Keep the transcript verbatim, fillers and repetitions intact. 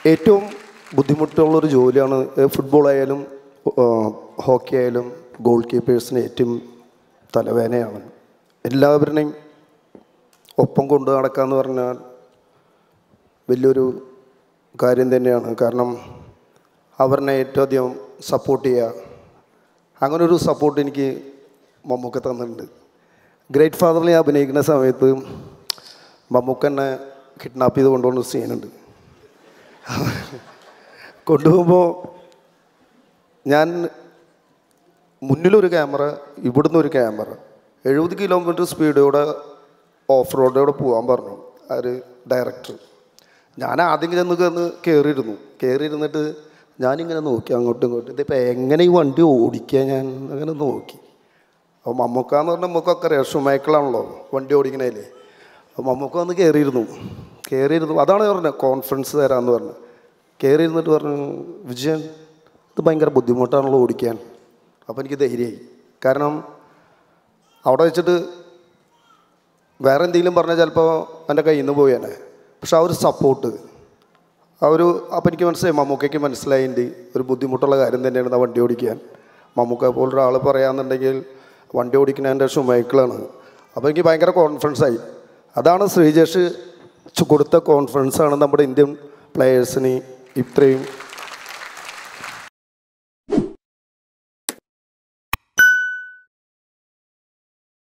ഏറ്റവും ബുദ്ധിമുട്ടുള്ളൊരു ജോലിയാണ് ഫുട്ബോൾ ആയാലും ഹോക്കി ആയാലും ഗോൾ കീപ്പേഴ്സിന് ഏറ്റവും തലവേദനയാണ്. എല്ലാവരുടെയും ഒപ്പം കൊണ്ടു നടക്കുക എന്ന് പറഞ്ഞാൽ വലിയൊരു കാര്യം തന്നെയാണ്. കാരണം അവരെ ഏറ്റവും അധികം സപ്പോർട്ട് ചെയ്യുക, അങ്ങനൊരു സപ്പോർട്ട് എനിക്ക് മമ്മൂക്ക തന്നിട്ടുണ്ട്. ഗ്രേറ്റ് ഫാദറിൽ ഞാൻ അഭിനയിക്കുന്ന സമയത്ത് മമ്മൂക്ക എന്നെ കിഡ്നാപ്പ് ചെയ്ത് കൊണ്ടുപോകുന്ന സീനുണ്ട്. കൊണ്ടുപോകുമ്പോൾ ഞാൻ മുന്നിലൊരു ക്യാമറ, ഇവിടുന്ന് ഒരു ക്യാമറ, എഴുപത് കിലോമീറ്റർ സ്പീഡോടെ ഓഫ് റോഡോടെ പോകാൻ പറഞ്ഞു ആ ഒരു ഡയറക്ടർ. ഞാൻ ആദ്യം ചെന്ന് കയറി കയറിയിരുന്നു കയറിയിരുന്നിട്ട് ഞാനിങ്ങനെ നോക്കി അങ്ങോട്ടും ഇങ്ങോട്ടും, ഇതിപ്പോൾ എങ്ങനെ ഈ വണ്ടി ഓടിക്കുക ഞാൻ അങ്ങനെ നോക്കി. അപ്പോൾ മമ്മൂക്ക എന്ന് പറഞ്ഞാൽ നമുക്കൊക്കെ അറിയാം, ഷുമൈക്കിളാണല്ലോ വണ്ടി ഓടിക്കണേലേ. അപ്പോൾ മമ്മൂക്ക വന്ന് കയറിയിരുന്നു കയറിയിരുന്നു അതാണ് പറഞ്ഞത് കോൺഫിഡൻസ് തരാമെന്ന് പറഞ്ഞു. കയറിയിരുന്നിട്ട് പറഞ്ഞു, വിജയൻ ഇത് ഭയങ്കര ബുദ്ധിമുട്ടാണല്ലോ ഓടിക്കാൻ. അപ്പോൾ എനിക്ക് ധൈര്യമായി. കാരണം അവിടെ വെച്ചിട്ട് വേറെ എന്തെങ്കിലും പറഞ്ഞാൽ ചിലപ്പോൾ എൻ്റെ കയ്യിൽ നിന്ന് പോയേനെ. പക്ഷെ ആ ഒരു സപ്പോർട്ട്, ആ ഒരു അപ്പോൾ എനിക്ക് മനസ്സിലായി, മമ്മൂക്കയ്ക്ക് മനസ്സിലായിട്ടുണ്ട് ഒരു ബുദ്ധിമുട്ടുള്ള കാര്യം തന്നെയാണ് ആ വണ്ടി ഓടിക്കാൻ. മമ്മൂക്ക പോലൊരാൾ പറയാമെന്നുണ്ടെങ്കിൽ വണ്ടി ഓടിക്കുന്നതിൻ്റെ ഷുമൈക്കിളാണ്. അപ്പോൾ എനിക്ക് ഭയങ്കര കോൺഫിഡൻസ് ആയി. അതാണ് ശ്രീജേഷ് കൊടുത്ത കോൺഫിഡൻസാണ് നമ്മുടെ ഇന്ത്യൻ പ്ലെയേഴ്സിന് ഇത്രയും